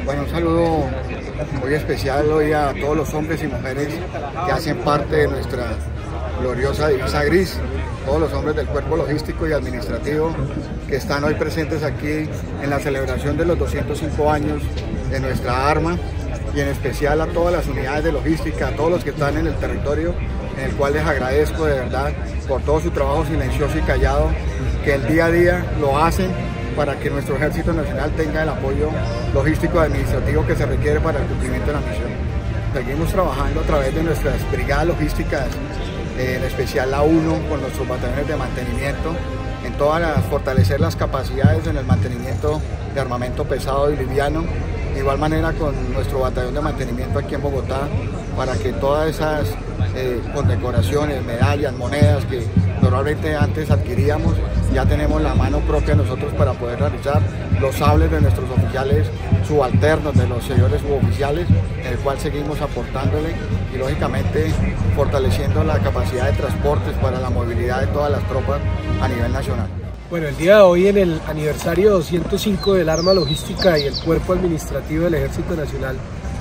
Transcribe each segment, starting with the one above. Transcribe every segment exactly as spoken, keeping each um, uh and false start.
Bueno, un saludo muy especial hoy a todos los hombres y mujeres que hacen parte de nuestra gloriosa divisa gris, todos los hombres del cuerpo logístico y administrativo que están hoy presentes aquí en la celebración de los doscientos cinco años de nuestra arma, y en especial a todas las unidades de logística, a todos los que están en el territorio, en el cual les agradezco de verdad por todo su trabajo silencioso y callado, que el día a día lo hacen para que nuestro Ejército Nacional tenga el apoyo logístico y administrativo que se requiere para el cumplimiento de la misión. Seguimos trabajando a través de nuestras brigadas logísticas, eh, en especial la uno, con nuestros batallones de mantenimiento, en todas las, fortalecer las capacidades en el mantenimiento de armamento pesado y liviano, de igual manera con nuestro batallón de mantenimiento aquí en Bogotá, para que todas esas eh, condecoraciones, medallas, monedas que normalmente antes adquiríamos, ya tenemos la mano propia nosotros para poder realizar los sables de nuestros oficiales subalternos, de los señores suboficiales, en el cual seguimos aportándole y lógicamente fortaleciendo la capacidad de transportes para la movilidad de todas las tropas a nivel nacional. Bueno, el día de hoy, en el aniversario doscientos cinco del Arma Logística y el Cuerpo Administrativo del Ejército Nacional,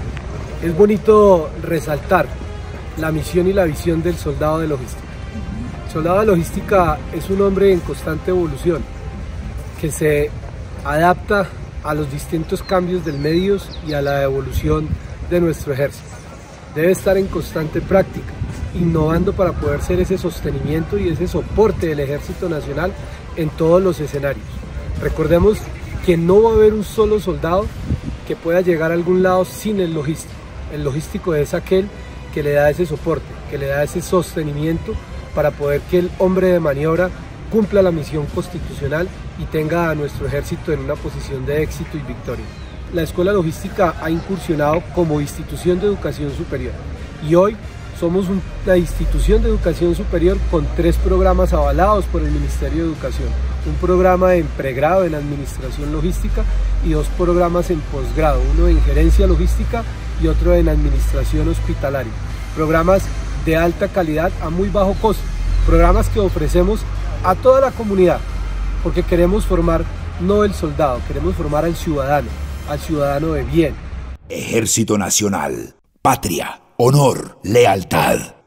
es bonito resaltar la misión y la visión del soldado de logística. El soldado de logística es un hombre en constante evolución, que se adapta a los distintos cambios del medio y a la evolución de nuestro ejército. Debe estar en constante práctica, innovando para poder ser ese sostenimiento y ese soporte del Ejército Nacional en todos los escenarios. Recordemos que no va a haber un solo soldado que pueda llegar a algún lado sin el logístico. El logístico es aquel que le da ese soporte, que le da ese sostenimiento para poder que el hombre de maniobra cumpla la misión constitucional y tenga a nuestro ejército en una posición de éxito y victoria. La Escuela Logística ha incursionado como institución de educación superior y hoy somos una institución de educación superior con tres programas avalados por el Ministerio de Educación. Un programa en pregrado en Administración Logística y dos programas en posgrado, uno en Gerencia Logística y otro en Administración Hospitalaria. Programas de alta calidad a muy bajo costo, programas que ofrecemos a toda la comunidad, porque queremos formar no el soldado, queremos formar al ciudadano, al ciudadano de bien. Ejército Nacional, patria, honor, lealtad.